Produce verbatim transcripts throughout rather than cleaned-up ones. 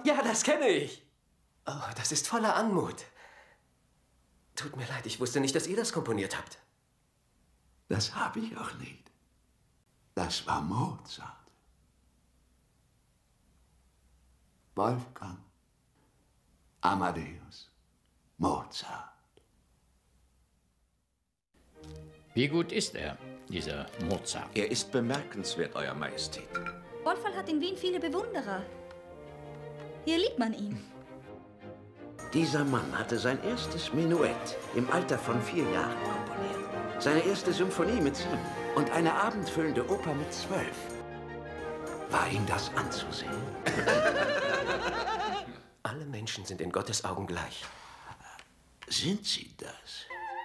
ja, das kenne ich. Oh, das ist voller Anmut. Tut mir leid, ich wusste nicht, dass ihr das komponiert habt. Das habe ich auch nicht. Das war Mozart. Wolfgang Amadeus Mozart. Wie gut ist er, dieser Mozart? Er ist bemerkenswert, Euer Majestät. Wolfgang hat in Wien viele Bewunderer. Hier liebt man ihn. Dieser Mann hatte sein erstes Menuett im Alter von vier Jahren komponiert. Seine erste Symphonie mit sieben und eine abendfüllende Oper mit zwölf. War ihm das anzusehen? Alle Menschen sind in Gottes Augen gleich. Sind sie das?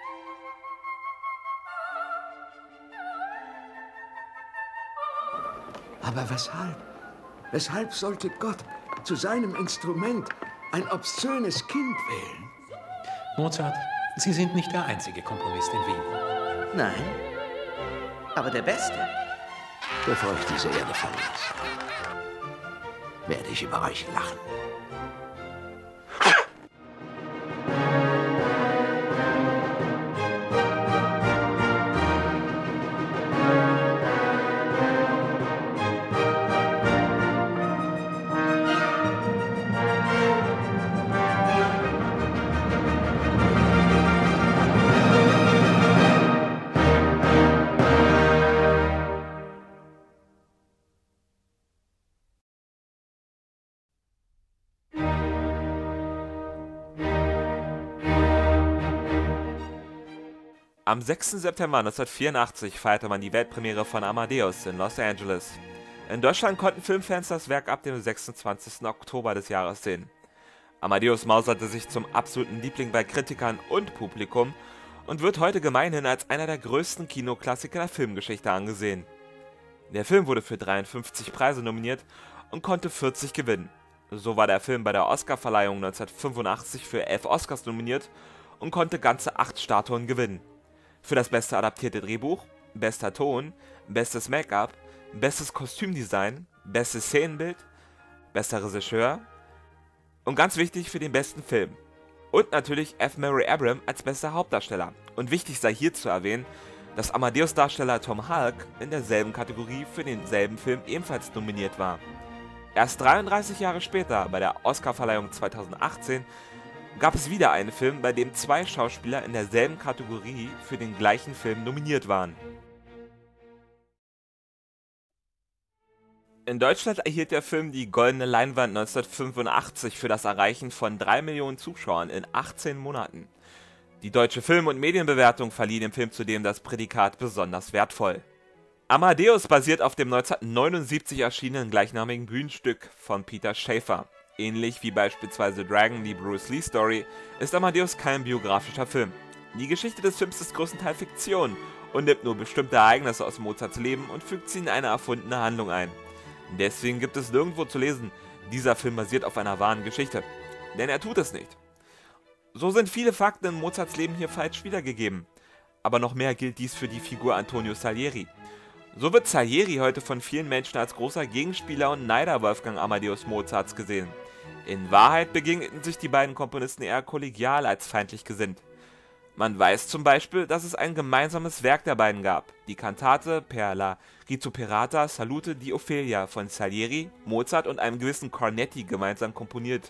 Aber weshalb? Weshalb sollte Gott zu seinem Instrument ein obszönes Kind wählen? Mozart, Sie sind nicht der einzige Komponist in Wien. Nein, aber der Beste. Bevor ich diese Erde verlasse, werde ich über euch lachen. Am sechsten September neunzehnhundertvierundachtzig feierte man die Weltpremiere von Amadeus in Los Angeles. In Deutschland konnten Filmfans das Werk ab dem sechsundzwanzigsten Oktober des Jahres sehen. Amadeus mauserte sich zum absoluten Liebling bei Kritikern und Publikum und wird heute gemeinhin als einer der größten Kinoklassiker der Filmgeschichte angesehen. Der Film wurde für dreiundfünfzig Preise nominiert und konnte vierzig gewinnen. So war der Film bei der Oscarverleihung neunzehnhundertfünfundachtzig für elf Oscars nominiert und konnte ganze acht Statuen gewinnen. Für das beste adaptierte Drehbuch, bester Ton, bestes Make-up, bestes Kostümdesign, bestes Szenenbild, bester Regisseur und ganz wichtig für den besten Film. Und natürlich F. Murray Abraham als bester Hauptdarsteller. Und wichtig sei hier zu erwähnen, dass Amadeus-Darsteller Tom Hulce in derselben Kategorie für denselben Film ebenfalls nominiert war. Erst dreiunddreißig Jahre später, bei der Oscarverleihung zweitausendachtzehn, gab es wieder einen Film, bei dem zwei Schauspieler in derselben Kategorie für den gleichen Film nominiert waren. In Deutschland erhielt der Film die Goldene Leinwand neunzehnhundertfünfundachtzig für das Erreichen von drei Millionen Zuschauern in achtzehn Monaten. Die Deutsche Film- und Medienbewertung verlieh dem Film zudem das Prädikat besonders wertvoll. Amadeus basiert auf dem neunzehnhundertneunundsiebzig erschienenen gleichnamigen Bühnenstück von Peter Shaffer. Ähnlich wie beispielsweise Dragon, die Bruce Lee Story, ist Amadeus kein biografischer Film. Die Geschichte des Films ist größtenteils Fiktion und nimmt nur bestimmte Ereignisse aus Mozarts Leben und fügt sie in eine erfundene Handlung ein. Deswegen gibt es nirgendwo zu lesen, dieser Film basiert auf einer wahren Geschichte. Denn er tut es nicht. So sind viele Fakten in Mozarts Leben hier falsch wiedergegeben. Aber noch mehr gilt dies für die Figur Antonio Salieri. So wird Salieri heute von vielen Menschen als großer Gegenspieler und Neider Wolfgang Amadeus Mozarts gesehen. In Wahrheit begegneten sich die beiden Komponisten eher kollegial als feindlich gesinnt. Man weiß zum Beispiel, dass es ein gemeinsames Werk der beiden gab, die Kantate Per la Rizoperata Salute di Ophelia von Salieri, Mozart und einem gewissen Cornetti gemeinsam komponiert.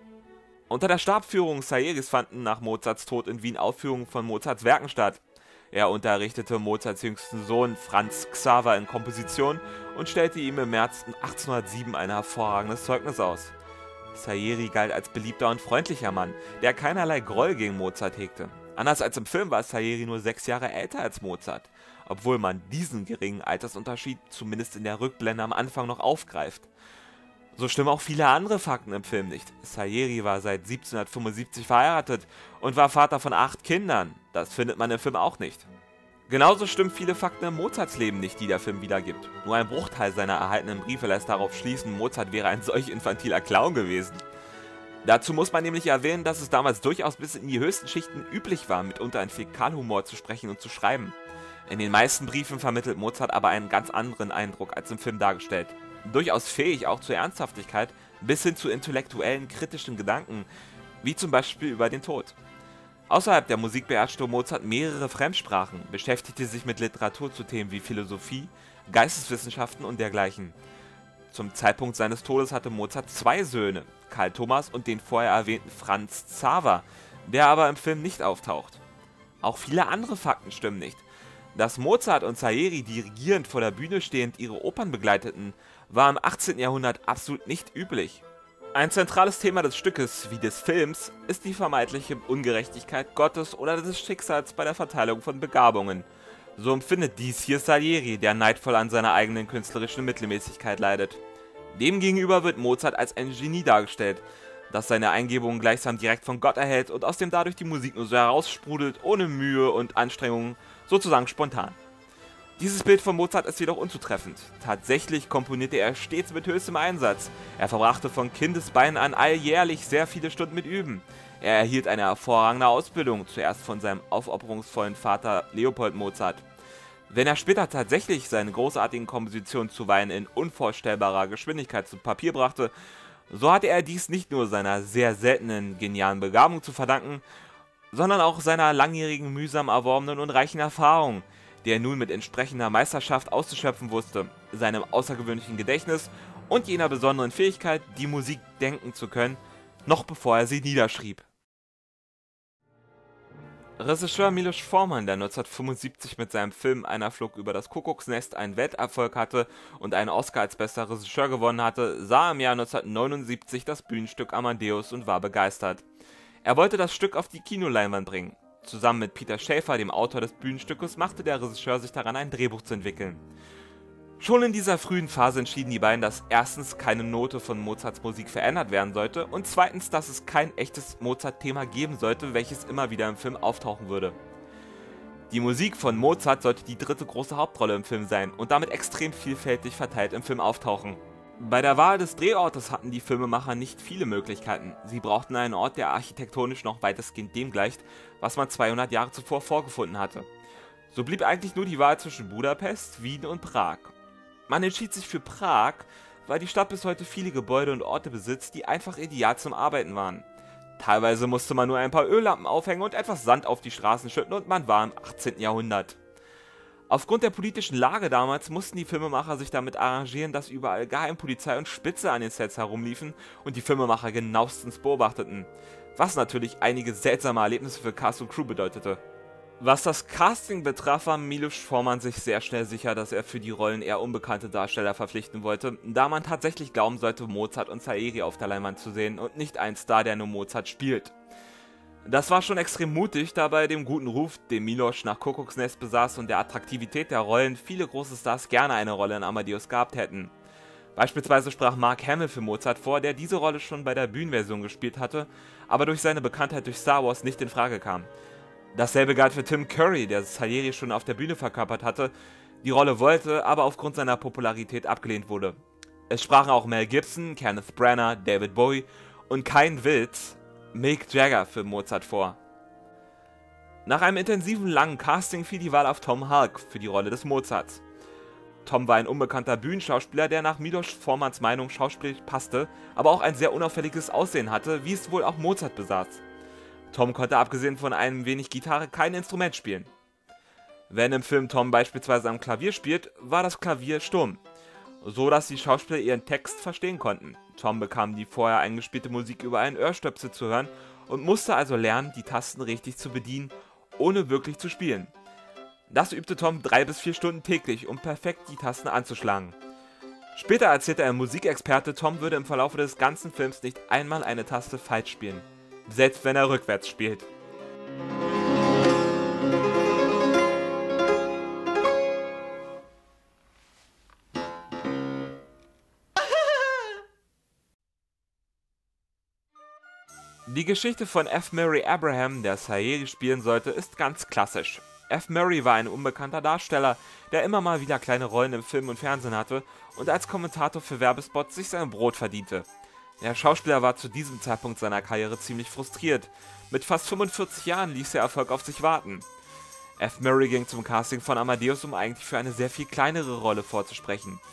Unter der Stabführung Salieris fanden nach Mozarts Tod in Wien Aufführungen von Mozarts Werken statt. Er unterrichtete Mozarts jüngsten Sohn Franz Xaver in Komposition und stellte ihm im März achtzehnhundertsieben ein hervorragendes Zeugnis aus. Salieri galt als beliebter und freundlicher Mann, der keinerlei Groll gegen Mozart hegte. Anders als im Film war Salieri nur sechs Jahre älter als Mozart, obwohl man diesen geringen Altersunterschied zumindest in der Rückblende am Anfang noch aufgreift. So stimmen auch viele andere Fakten im Film nicht. Salieri war seit siebzehnhundertfünfundsiebzig verheiratet und war Vater von acht Kindern. Das findet man im Film auch nicht. Genauso stimmen viele Fakten in Mozarts Leben nicht, die der Film wiedergibt. Nur ein Bruchteil seiner erhaltenen Briefe lässt darauf schließen, Mozart wäre ein solch infantiler Clown gewesen. Dazu muss man nämlich erwähnen, dass es damals durchaus bis in die höchsten Schichten üblich war, mitunter in Fäkalhumor zu sprechen und zu schreiben. In den meisten Briefen vermittelt Mozart aber einen ganz anderen Eindruck als im Film dargestellt. Durchaus fähig auch zur Ernsthaftigkeit, bis hin zu intellektuellen, kritischen Gedanken, wie zum Beispiel über den Tod. Außerhalb der Musik beherrschte Mozart mehrere Fremdsprachen, beschäftigte sich mit Literatur zu Themen wie Philosophie, Geisteswissenschaften und dergleichen. Zum Zeitpunkt seines Todes hatte Mozart zwei Söhne, Karl Thomas und den vorher erwähnten Franz Xaver, der aber im Film nicht auftaucht. Auch viele andere Fakten stimmen nicht. Dass Mozart und Salieri dirigierend vor der Bühne stehend ihre Opern begleiteten, war im achtzehnten Jahrhundert absolut nicht üblich. Ein zentrales Thema des Stückes, wie des Films, ist die vermeintliche Ungerechtigkeit Gottes oder des Schicksals bei der Verteilung von Begabungen. So empfindet dies hier Salieri, der neidvoll an seiner eigenen künstlerischen Mittelmäßigkeit leidet. Demgegenüber wird Mozart als ein Genie dargestellt, das seine Eingebungen gleichsam direkt von Gott erhält und aus dem dadurch die Musik nur so heraussprudelt, ohne Mühe und Anstrengung, sozusagen spontan. Dieses Bild von Mozart ist jedoch unzutreffend. Tatsächlich komponierte er stets mit höchstem Einsatz. Er verbrachte von Kindesbeinen an alljährlich sehr viele Stunden mit Üben. Er erhielt eine hervorragende Ausbildung, zuerst von seinem aufopferungsvollen Vater Leopold Mozart. Wenn er später tatsächlich seine großartigen Kompositionen zuweilen in unvorstellbarer Geschwindigkeit zu Papier brachte, so hatte er dies nicht nur seiner sehr seltenen, genialen Begabung zu verdanken, sondern auch seiner langjährigen, mühsam erworbenen und reichen Erfahrung, die er nun mit entsprechender Meisterschaft auszuschöpfen wusste, seinem außergewöhnlichen Gedächtnis und jener besonderen Fähigkeit, die Musik denken zu können, noch bevor er sie niederschrieb. Regisseur Milos Forman, der neunzehnhundertfünfundsiebzig mit seinem Film Einer flog über das Kuckucksnest einen Welterfolg hatte und einen Oscar als bester Regisseur gewonnen hatte, sah im Jahr neunzehnhundertneunundsiebzig das Bühnenstück Amadeus und war begeistert. Er wollte das Stück auf die Kinoleinwand bringen. Zusammen mit Peter Schäfer, dem Autor des Bühnenstückes, machte der Regisseur sich daran, ein Drehbuch zu entwickeln. Schon in dieser frühen Phase entschieden die beiden, dass erstens keine Note von Mozarts Musik verändert werden sollte und zweitens, dass es kein echtes Mozart-Thema geben sollte, welches immer wieder im Film auftauchen würde. Die Musik von Mozart sollte die dritte große Hauptrolle im Film sein und damit extrem vielfältig verteilt im Film auftauchen. Bei der Wahl des Drehortes hatten die Filmemacher nicht viele Möglichkeiten. Sie brauchten einen Ort, der architektonisch noch weitestgehend dem gleicht, was man zweihundert Jahre zuvor vorgefunden hatte. So blieb eigentlich nur die Wahl zwischen Budapest, Wien und Prag. Man entschied sich für Prag, weil die Stadt bis heute viele Gebäude und Orte besitzt, die einfach ideal zum Arbeiten waren. Teilweise musste man nur ein paar Öllampen aufhängen und etwas Sand auf die Straßen schütten und man war im achtzehnten Jahrhundert. Aufgrund der politischen Lage damals mussten die Filmemacher sich damit arrangieren, dass überall Geheimpolizei und Spitze an den Sets herumliefen und die Filmemacher genauestens beobachteten, was natürlich einige seltsame Erlebnisse für Cast und Crew bedeutete. Was das Casting betraf, war Milos Forman sich sehr schnell sicher, dass er für die Rollen eher unbekannte Darsteller verpflichten wollte, da man tatsächlich glauben sollte, Mozart und Salieri auf der Leinwand zu sehen und nicht einen Star, der nur Mozart spielt. Das war schon extrem mutig, da bei dem guten Ruf, den Milos nach Kuckucksnest besaß und der Attraktivität der Rollen viele große Stars gerne eine Rolle in Amadeus gehabt hätten. Beispielsweise sprach Mark Hamill für Mozart vor, der diese Rolle schon bei der Bühnenversion gespielt hatte, aber durch seine Bekanntheit durch Star Wars nicht in Frage kam. Dasselbe galt für Tim Curry, der Salieri schon auf der Bühne verkörpert hatte, die Rolle wollte, aber aufgrund seiner Popularität abgelehnt wurde. Es sprachen auch Mel Gibson, Kenneth Branagh, David Bowie und kein Witz, Mick Jagger für Mozart vor. Nach einem intensiven langen Casting fiel die Wahl auf Tom Hulk für die Rolle des Mozarts. Tom war ein unbekannter Bühnenschauspieler, der nach Milos Formans Meinung schauspielerisch passte, aber auch ein sehr unauffälliges Aussehen hatte, wie es wohl auch Mozart besaß. Tom konnte abgesehen von einem wenig Gitarre kein Instrument spielen. Wenn im Film Tom beispielsweise am Klavier spielt, war das Klavier stumm, so dass die Schauspieler ihren Text verstehen konnten. Tom bekam die vorher eingespielte Musik über einen Ohrstöpsel zu hören und musste also lernen, die Tasten richtig zu bedienen, ohne wirklich zu spielen. Das übte Tom drei bis vier Stunden täglich, um perfekt die Tasten anzuschlagen. Später erzählte ein Musikexperte, Tom würde im Verlauf des ganzen Films nicht einmal eine Taste falsch spielen. Selbst wenn er rückwärts spielt. Die Geschichte von F. Murray Abraham, der Salieri spielen sollte, ist ganz klassisch. F. Murray war ein unbekannter Darsteller, der immer mal wieder kleine Rollen im Film und Fernsehen hatte und als Kommentator für Werbespots sich sein Brot verdiente. Der Schauspieler war zu diesem Zeitpunkt seiner Karriere ziemlich frustriert. Mit fast fünfundvierzig Jahren ließ der Erfolg auf sich warten. F. Murray ging zum Casting von Amadeus, um eigentlich für eine sehr viel kleinere Rolle vorzusprechen.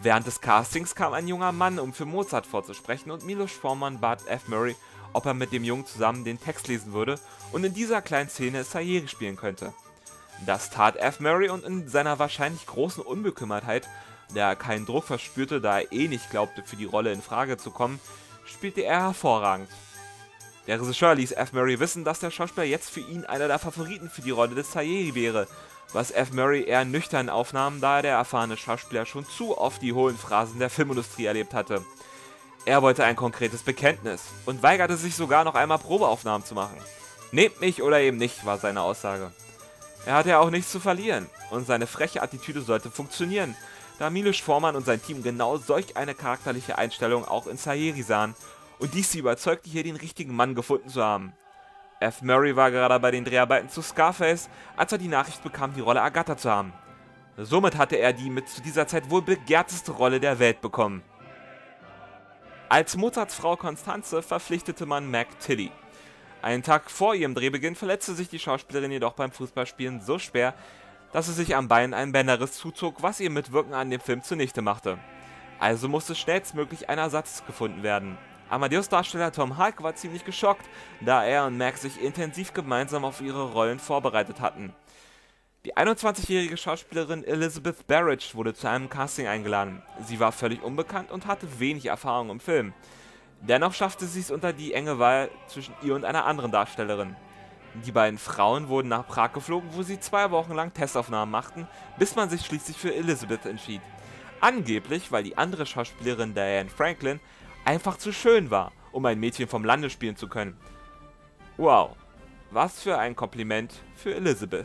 Während des Castings kam ein junger Mann, um für Mozart vorzusprechen, und Milos Forman bat F. Murray, ob er mit dem Jungen zusammen den Text lesen würde und in dieser kleinen Szene Salieri spielen könnte. Das tat F. Murray und in seiner wahrscheinlich großen Unbekümmertheit, da er keinen Druck verspürte, da er eh nicht glaubte, für die Rolle in Frage zu kommen, spielte er hervorragend. Der Regisseur ließ F. Murray wissen, dass der Schauspieler jetzt für ihn einer der Favoriten für die Rolle des Salieri wäre, was F. Murray eher nüchtern aufnahm, da er der erfahrene Schauspieler schon zu oft die hohlen Phrasen der Filmindustrie erlebt hatte. Er wollte ein konkretes Bekenntnis und weigerte sich sogar noch einmal Probeaufnahmen zu machen. Nehmt mich oder eben nicht, war seine Aussage. Er hatte ja auch nichts zu verlieren und seine freche Attitüde sollte funktionieren, da Milos Forman und sein Team genau solch eine charakterliche Einstellung auch in Salieri sahen und dies sie überzeugte, hier den richtigen Mann gefunden zu haben. F. Murray war gerade bei den Dreharbeiten zu Scarface, als er die Nachricht bekam, die Rolle Agatha zu haben. Somit hatte er die mit zu dieser Zeit wohl begehrteste Rolle der Welt bekommen. Als Mozarts Frau Constanze verpflichtete man Meg Tilly. Einen Tag vor ihrem Drehbeginn verletzte sich die Schauspielerin jedoch beim Fußballspielen so schwer, dass sie sich am Bein einen Bänderriss zuzog, was ihr Mitwirken an dem Film zunichte machte. Also musste schnellstmöglich ein Ersatz gefunden werden. Amadeus-Darsteller Tom Hulce war ziemlich geschockt, da er und Meg sich intensiv gemeinsam auf ihre Rollen vorbereitet hatten. Die einundzwanzigjährige Schauspielerin Elizabeth Barrett wurde zu einem Casting eingeladen. Sie war völlig unbekannt und hatte wenig Erfahrung im Film. Dennoch schaffte sie es unter die enge Wahl zwischen ihr und einer anderen Darstellerin. Die beiden Frauen wurden nach Prag geflogen, wo sie zwei Wochen lang Testaufnahmen machten, bis man sich schließlich für Elizabeth entschied. Angeblich, weil die andere Schauspielerin Diane Franklin einfach zu schön war, um ein Mädchen vom Lande spielen zu können. Wow, was für ein Kompliment für Elizabeth.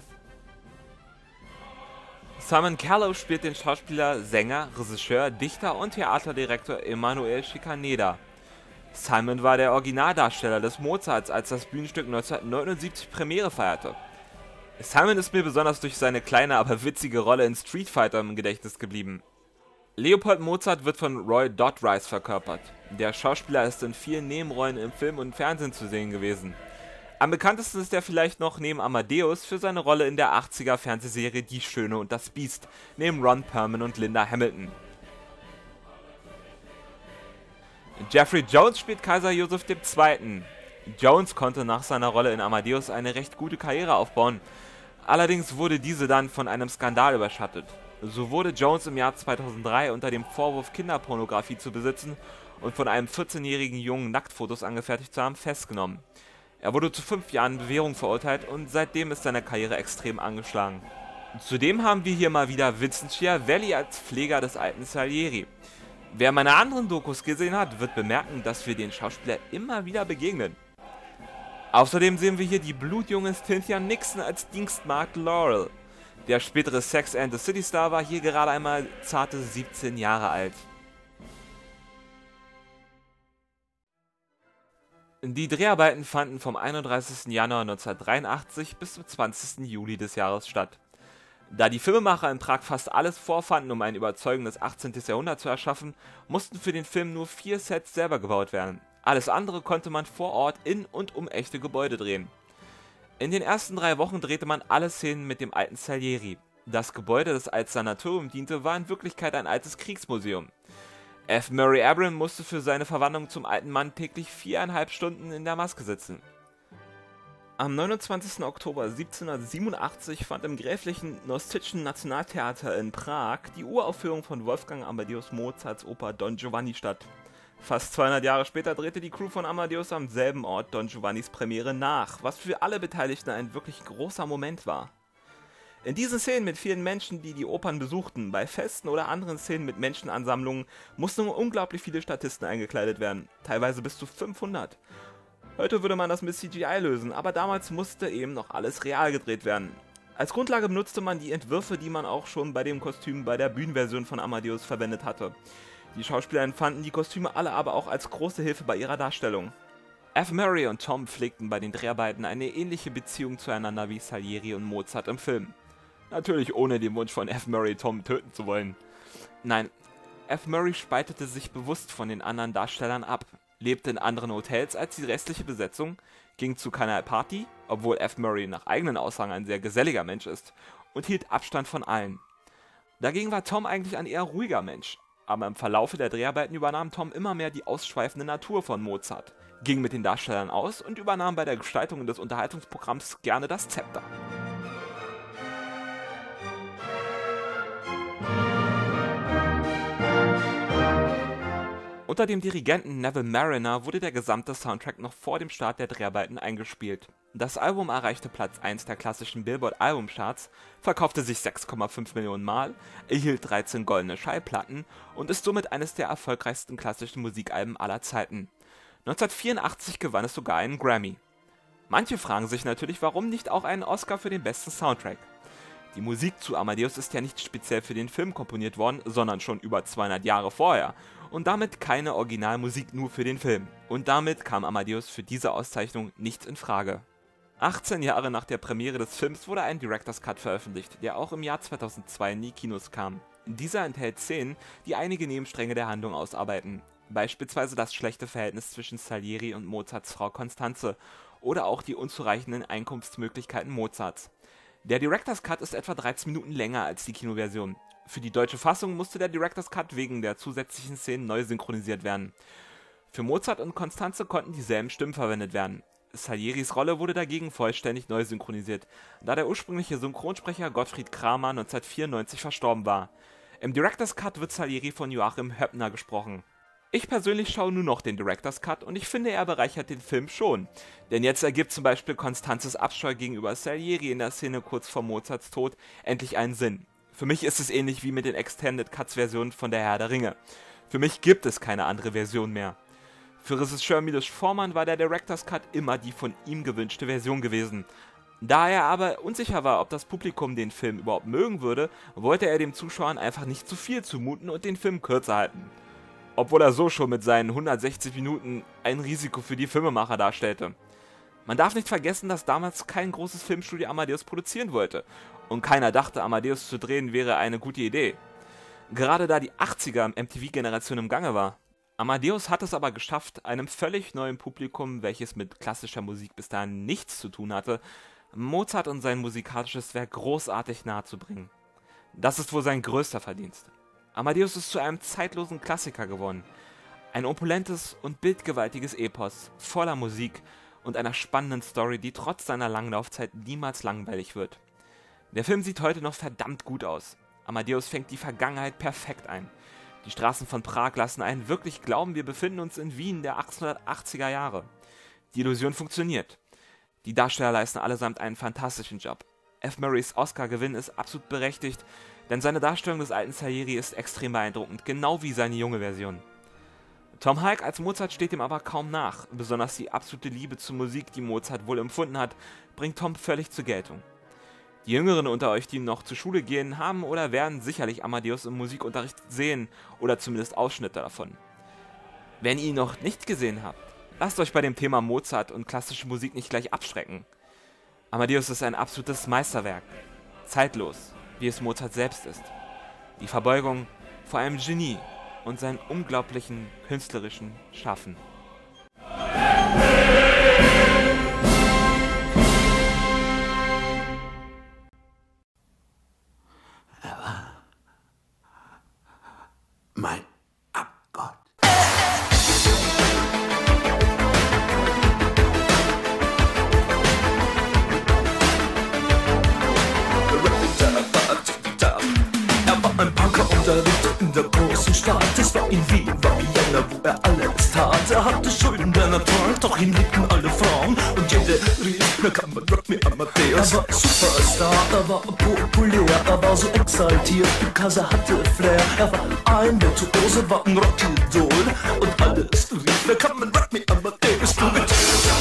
Simon Callow spielt den Schauspieler, Sänger, Regisseur, Dichter und Theaterdirektor Emanuel Schikaneder. Simon war der Originaldarsteller des Mozarts, als das Bühnenstück neunzehnhundertneunundsiebzig Premiere feierte. Simon ist mir besonders durch seine kleine, aber witzige Rolle in Street Fighter im Gedächtnis geblieben. Leopold Mozart wird von Roy Dotrice verkörpert. Der Schauspieler ist in vielen Nebenrollen im Film und Fernsehen zu sehen gewesen. Am bekanntesten ist er vielleicht noch neben Amadeus für seine Rolle in der achtziger Fernsehserie Die Schöne und das Biest, neben Ron Perlman und Linda Hamilton. Jeffrey Jones spielt Kaiser Joseph der Zweite. Jones konnte nach seiner Rolle in Amadeus eine recht gute Karriere aufbauen, allerdings wurde diese dann von einem Skandal überschattet. So wurde Jones im Jahr zweitausenddrei unter dem Vorwurf, Kinderpornografie zu besitzen und von einem vierzehnjährigen Jungen Nacktfotos angefertigt zu haben, festgenommen. Er wurde zu fünf Jahren Bewährung verurteilt und seitdem ist seine Karriere extrem angeschlagen. Zudem haben wir hier mal wieder Vincent Schiavelli als Pfleger des alten Salieri. Wer meine anderen Dokus gesehen hat, wird bemerken, dass wir den Schauspieler immer wieder begegnen. Außerdem sehen wir hier die blutjunge Cynthia Nixon als Dienstmagd Laurel. Der spätere Sex and the City Star war hier gerade einmal zarte siebzehn Jahre alt. Die Dreharbeiten fanden vom einunddreißigsten Januar neunzehnhundertdreiundachtzig bis zum zwanzigsten Juli des Jahres statt. Da die Filmemacher in Prag fast alles vorfanden, um ein überzeugendes achtzehnten Jahrhundert zu erschaffen, mussten für den Film nur vier Sets selber gebaut werden. Alles andere konnte man vor Ort in und um echte Gebäude drehen. In den ersten drei Wochen drehte man alle Szenen mit dem alten Salieri. Das Gebäude, das als Sanatorium diente, war in Wirklichkeit ein altes Kriegsmuseum. F. Murray Abraham musste für seine Verwandlung zum alten Mann täglich viereinhalb Stunden in der Maske sitzen. Am neunundzwanzigsten Oktober siebzehnhundertsiebenundachtzig fand im gräflichen Nostitschen Nationaltheater in Prag die Uraufführung von Wolfgang Amadeus Mozarts Oper Don Giovanni statt. Fast zweihundert Jahre später drehte die Crew von Amadeus am selben Ort Don Giovannis Premiere nach, was für alle Beteiligten ein wirklich großer Moment war. In diesen Szenen mit vielen Menschen, die die Opern besuchten, bei Festen oder anderen Szenen mit Menschenansammlungen, mussten unglaublich viele Statisten eingekleidet werden, teilweise bis zu fünfhundert. Heute würde man das mit C G I lösen, aber damals musste eben noch alles real gedreht werden. Als Grundlage benutzte man die Entwürfe, die man auch schon bei dem Kostüm bei der Bühnenversion von Amadeus verwendet hatte. Die Schauspieler empfanden die Kostüme alle aber auch als große Hilfe bei ihrer Darstellung. F. Murray und Tom pflegten bei den Dreharbeiten eine ähnliche Beziehung zueinander wie Salieri und Mozart im Film. Natürlich ohne den Wunsch von F. Murray, Tom töten zu wollen. Nein, F. Murray spaltete sich bewusst von den anderen Darstellern ab, lebte in anderen Hotels als die restliche Besetzung, ging zu keiner Party, obwohl F. Murray nach eigenen Aussagen ein sehr geselliger Mensch ist, und hielt Abstand von allen. Dagegen war Tom eigentlich ein eher ruhiger Mensch. aber im Verlaufe der Dreharbeiten übernahm Tom immer mehr die ausschweifende Natur von Mozart, ging mit den Darstellern aus und übernahm bei der Gestaltung des Unterhaltungsprogramms gerne das Zepter. Unter dem Dirigenten Neville Marriner wurde der gesamte Soundtrack noch vor dem Start der Dreharbeiten eingespielt. Das Album erreichte Platz eins der klassischen Billboard-Albumcharts, verkaufte sich sechs Komma fünf Millionen Mal, erhielt dreizehn goldene Schallplatten und ist somit eines der erfolgreichsten klassischen Musikalben aller Zeiten. neunzehnhundertvierundachtzig gewann es sogar einen Grammy. Manche fragen sich natürlich, warum nicht auch einen Oscar für den besten Soundtrack. Die Musik zu Amadeus ist ja nicht speziell für den Film komponiert worden, sondern schon über zweihundert Jahre vorher und damit keine Originalmusik nur für den Film. Und damit kam Amadeus für diese Auszeichnung nicht in Frage. achtzehn Jahre nach der Premiere des Films wurde ein Director's Cut veröffentlicht, der auch im Jahr zweitausendzwei in die Kinos kam. Dieser enthält Szenen, die einige Nebenstränge der Handlung ausarbeiten. Beispielsweise das schlechte Verhältnis zwischen Salieri und Mozarts Frau Constanze oder auch die unzureichenden Einkunftsmöglichkeiten Mozarts. Der Director's Cut ist etwa dreizehn Minuten länger als die Kinoversion. Für die deutsche Fassung musste der Director's Cut wegen der zusätzlichen Szenen neu synchronisiert werden. Für Mozart und Constanze konnten dieselben Stimmen verwendet werden. Salieris Rolle wurde dagegen vollständig neu synchronisiert, da der ursprüngliche Synchronsprecher Gottfried Kramer neunzehnhundertvierundneunzig verstorben war. Im Director's Cut wird Salieri von Joachim Höppner gesprochen. Ich persönlich schaue nur noch den Director's Cut und ich finde, er bereichert den Film schon. Denn jetzt ergibt zum Beispiel Constanzes Abscheu gegenüber Salieri in der Szene kurz vor Mozarts Tod endlich einen Sinn. Für mich ist es ähnlich wie mit den Extended Cuts Versionen von Der Herr der Ringe. Für mich gibt es keine andere Version mehr. Für Regisseur Milos Forman war der Director's Cut immer die von ihm gewünschte Version gewesen. Da er aber unsicher war, ob das Publikum den Film überhaupt mögen würde, wollte er dem Zuschauern einfach nicht zu viel zumuten und den Film kürzer halten. Obwohl er so schon mit seinen hundertsechzig Minuten ein Risiko für die Filmemacher darstellte. Man darf nicht vergessen, dass damals kein großes Filmstudio Amadeus produzieren wollte und keiner dachte, Amadeus zu drehen wäre eine gute Idee. Gerade da die achtziger M T V-Generation im Gange war. Amadeus hat es aber geschafft, einem völlig neuen Publikum, welches mit klassischer Musik bis dahin nichts zu tun hatte, Mozart und sein musikalisches Werk großartig nahezubringen. Das ist wohl sein größter Verdienst. Amadeus ist zu einem zeitlosen Klassiker geworden. Ein opulentes und bildgewaltiges Epos, voller Musik und einer spannenden Story, die trotz seiner langen Laufzeit niemals langweilig wird. Der Film sieht heute noch verdammt gut aus. Amadeus fängt die Vergangenheit perfekt ein. Die Straßen von Prag lassen einen wirklich glauben, wir befinden uns in Wien der achtzehnhundertachtziger Jahre. Die Illusion funktioniert. Die Darsteller leisten allesamt einen fantastischen Job. F. Murrays Oscar-Gewinn ist absolut berechtigt, denn seine Darstellung des alten Salieri ist extrem beeindruckend, genau wie seine junge Version. Tom Hulce als Mozart steht ihm aber kaum nach, besonders die absolute Liebe zur Musik, die Mozart wohl empfunden hat, bringt Tom völlig zur Geltung. Die Jüngeren unter euch, die noch zur Schule gehen, haben oder werden sicherlich Amadeus im Musikunterricht sehen oder zumindest Ausschnitte davon. Wenn ihr ihn noch nicht gesehen habt, lasst euch bei dem Thema Mozart und klassische Musik nicht gleich abschrecken. Amadeus ist ein absolutes Meisterwerk, zeitlos, wie es Mozart selbst ist. Die Verbeugung vor einem Genie und seinen unglaublichen künstlerischen Schaffen. Er war mein Abgott. Er war ein Punker und er lebte in der großen Stadt. Es war in Wien, war Vienna, wo er alles tat. Er hatte Schulden, der Natur, doch ihn liebten alle Frauen. Und jede rief, na kann man Rock me Amadeus. Er war Superstar, er war populär, er war so exaltiert, because er hatte Flair. Er war ein Virtuose, war ein Rockidol. Und alles rief, na kann man Rock me Amadeus. Du mit